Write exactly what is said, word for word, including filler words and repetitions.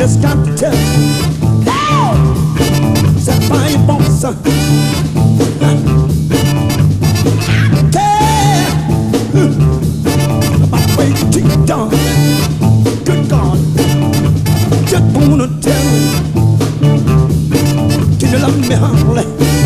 just got to tell you. Hey! Set by your boss, son. Care about the way you treat your dog. Good God, just wanna tell you, can you love me, honey?